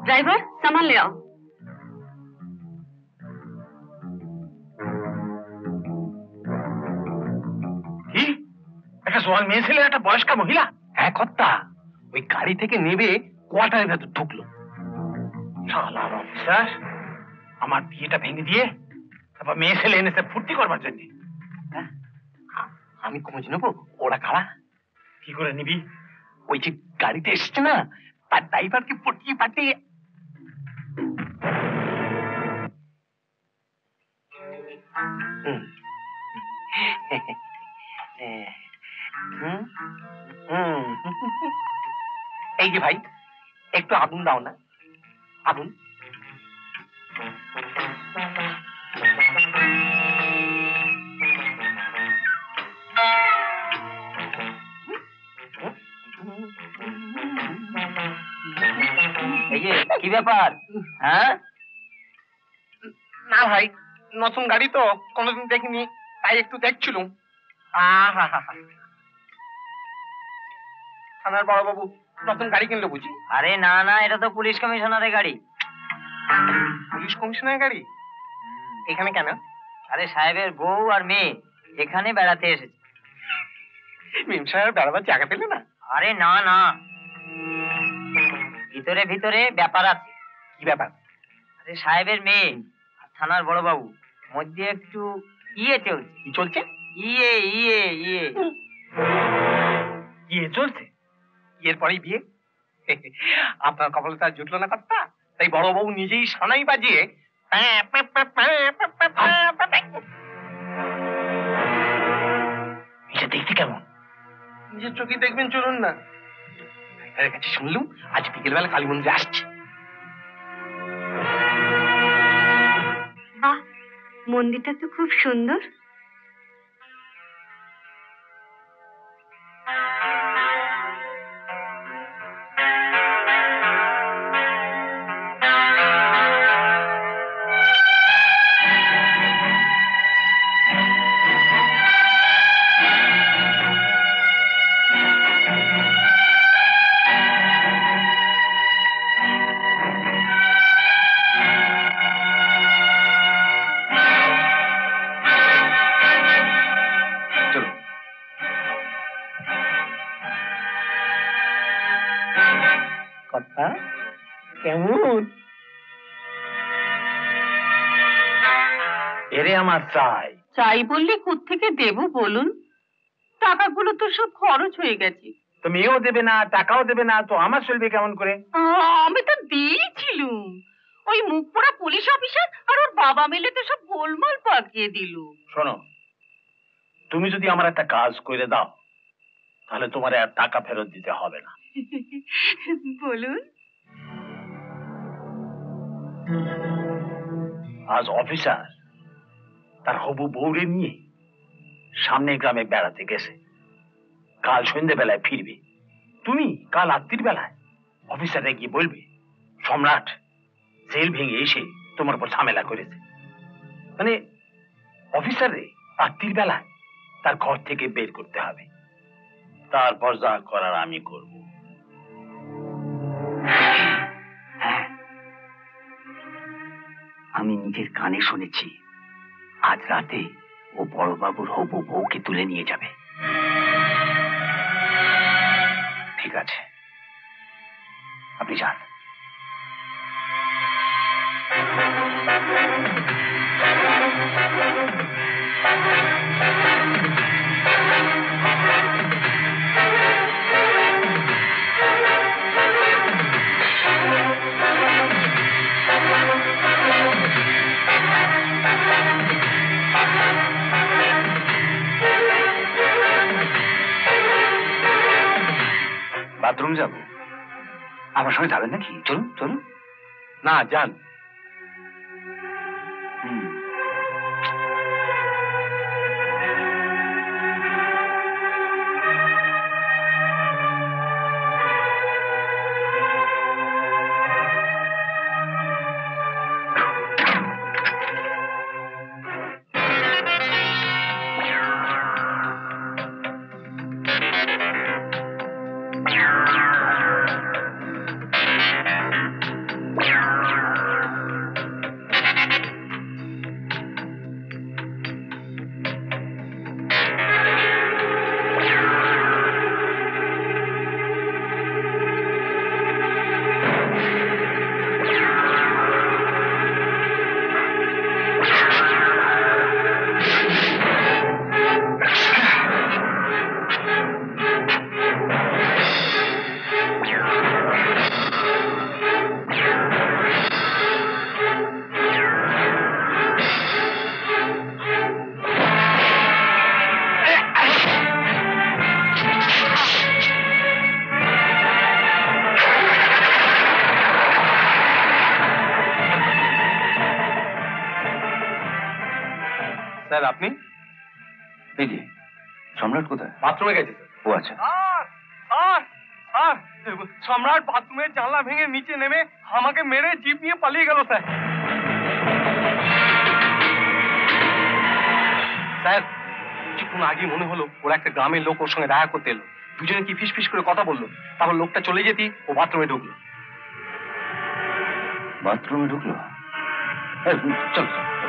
Driver सामान ले आओ। কি একটা সোয়াল মেয়ে ছেলে একটা বয়স্কা মহিলা এক হত্যা ওই গাড়ি থেকে নেবে কোয়ার্টারের ভেতর ঢুকলো। শালার অফিসার আমার বিয়েটা ভেঙে দিয়ে তারপর মেয়ে ছেলে এনেছে ফুর্তি করবার জন্য। আমি খোঁজ নেবো ওরা কারা। কি করে নিবি? ওই যে গাড়িতে এসছে না তার ড্রাইভারকে পটিয়ে পাঠিয়ে। এই যে ভাই একটু আগুন দাও না, আগুন। এই যে কি ব্যাপার? হ্যাঁ না ভাই নতুন গাড়ি তো কোনোদিন দেখিনি তাই একটু দেখছিলুম। থানার বড়বাবু নতুন গাড়ি কিনলো বুঝি? আরে না না, এটা তো পুলিশ কমিশনারের গাড়ি। পুলিশ কমিশনারের গাড়ি এখানে কেন? আরে সাহেবের বউ আর মেয়ে এখানে বেড়াতে এসেছে। মেম সাহেব বেড়াবার জায়গা পেলে না? আরে না না, ভিতরে ভিতরে ব্যাপার আছে। কি ব্যাপার? আরে সাহেবের মেয়ে আর থানার বড়বাবু মধ্যে একটু ইয়ে চলছে। কি চলছে? ইয়ে ইয়ে ইয়ে ইয়ে চলছে? ইয়ের পরেই বিয়ে? আপনার কপালে তার জুটলো না কথা, তাই বড়বাবু নিজেই সানাই বাজিয়ে এটা দেখতে কেমন? নিজের চোখে দেখবেন, চলুন না। এর কাছে শুনলুম আজ বিকেলবেলা কালী মন্দিরে আসছে। বাহ, মন্দিরটা তো খুব সুন্দর। কেমন এরে আমার চাই? চাই বললে কোত্থেকে দেব বলুন? টাকাগুলো তো সব খরচ হয়ে গেছে। তো মেয়েও দেবে না, টাকাও দেবে না, তো আমার চলবে কেমন করে? আমি তো দিয়েছিলুম। ওই মুখ পোড়া পুলিশ অফিসার আর ওর বাবা মিলে তো সব গোলমাল পাকিয়ে দিল। শোনো, তুমি যদি আমার একটা কাজ করে দাও তাহলে তোমার আর টাকা ফেরত দিতে হবে না। বলুন। আজ অফিসার তার হবু বউরে নিয়ে সামনের গ্রামে বেড়াতে গেছে, কাল সন্ধ্যেবেলায় ফিরবে। তুমি কাল রাত্রির বেলায় অফিসারে গিয়ে বলবে সম্রাট জেল ভেঙে এসে তোমার উপর ঝামেলা করেছে। মানে অফিসারে রাত্রির বেলায় তার ঘর থেকে বের করতে হবে, তারপর যা করার আমি করব। আমি নিজের কানে শুনেছি আজ রাতে ও বড়বাবুর হবু বউকে তুলে নিয়ে যাবে। ঠিক আছে, আপনি যান। বাথরুম যাব? আমার সঙ্গে যাবেন নাকি? চলুন চলুন। না যান। স্যার আপনি? এই যে সম্রাট কোথায়? বাথরুমে গেছে স্যার। ও আচ্ছা। সম্রাট বাথরুমের জানলা ভেঙে নিচে নেমে আমাকে মেরে জিপ নিয়ে পালিয়ে গেল স্যার। স্যার কিছুক্ষণ আগে মনে হলো ওরা একটা গ্রামের লোক ওর সঙ্গে দেখা করতে এলো, দুজনে কি ফিস করে কথা বললো, তারপর লোকটা চলে যেতেই ও বাথরুমে ঢুকলো। বাথরুমে ঢুকলো? চল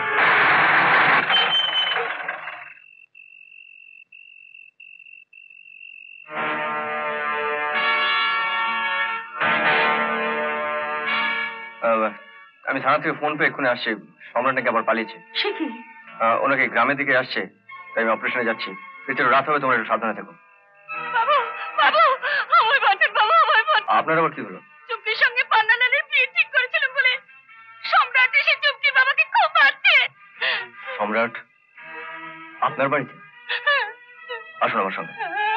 আমি থানা থেকে ফোন পেয়ে এক্ষুনি আসছি, সম্রাট নাকি আবার পালিয়েছে। সে কি? ওনাকে গ্রামের দিকে আসছে, তাই আমি অপারেশনে যাচ্ছি। ভিতরে রাত হবে, তোমরা একটু সাবধানে থেকো। বাবু বাবু আমায় বাঁচান, বাবু আমায় বাঁচান। আপনার আবার কি হলো? চুমকির সঙ্গে পান্নালালের বিয়ে ঠিক করেছিলাম বলে সম্রাট এসে চুমকির বাবাকে খুব মারছে। সম্রাট আপনার বাড়িতে? আসুন আমার সঙ্গে।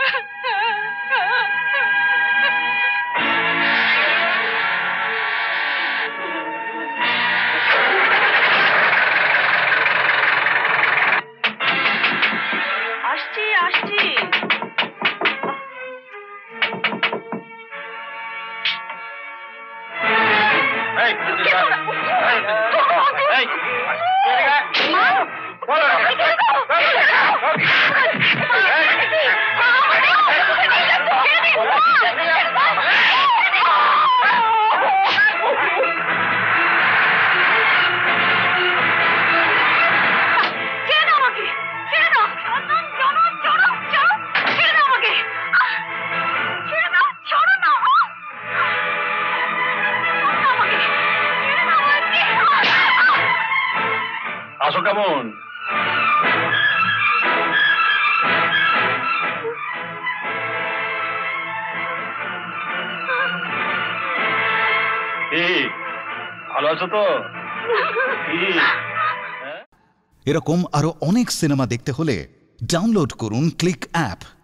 আসছি আসছি। আসো কেমন? ভালো আছো তো? এরকম আরো অনেক সিনেমা দেখতে হলে ডাউনলোড করুন ক্লিক অ্যাপ।